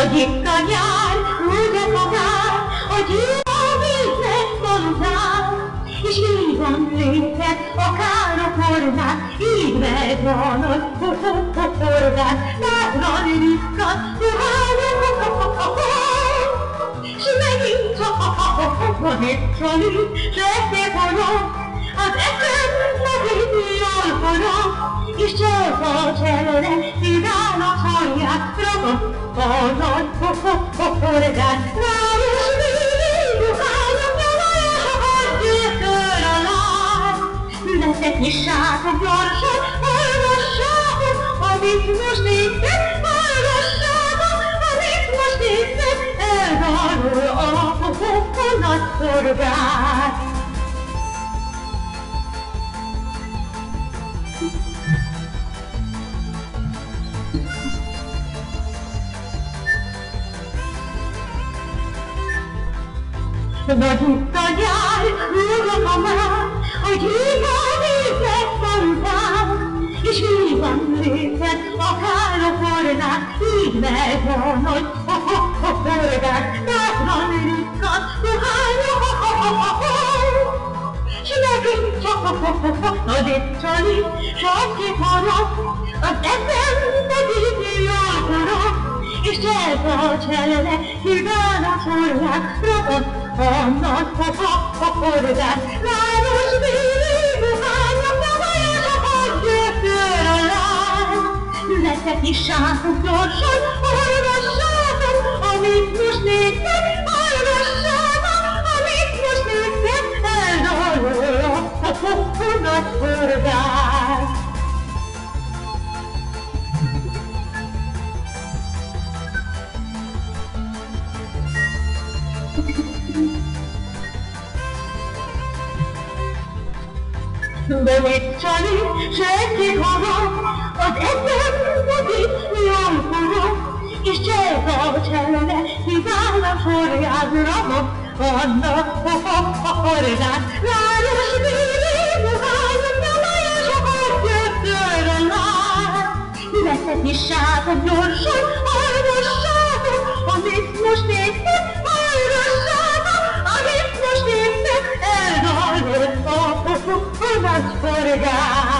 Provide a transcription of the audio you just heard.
hogy itt a nyár úgy akadál, hogy jó víznek szóltál, és vízon lépett akár a kormát, így megvanod, forgát, látlan ritkad, s megint csak van egy csali, s szép halom, az eszem megint jól halom, és csak a csere szíván a halját, ragad a nagy forgát, város végig ruhának nyavaja, hagyjöttől a lány. Születet nyissátok gyorsan, hallgassátok, amit most néztek, hallgassátok, amit most néztek, elvárul a nagy forgát. Vagy itt a gyár, úgy a már, hogy hiba víznek szóltál, és vízan lépett akár a forgát, így megvan, hogy a forgát, látlan ritkad, s megint csak az egy csali, s aki harap, az eszem megint jól harap, és ez a csele híván a forgát, ragad a nagy forgát, város végig ruhának nyavaja, s hagyjöttől a lány. Születet nyissátok gyorsan, hallgassátok, amit most néztek, hallgassátok, amit most néztek, eldalul a nagy forgát. De egy csali, senki harap, az eszem megint jól forog, és csak a csele híván a forgát, ragad annak a forgát. Város végig ruhának nyavaja, s hagyjöttől a lány. Születet nyissátok gyorsan, hallgassátok, amit most néztek, hallgassátok, amit most néztek, eldalul a nagy forgát.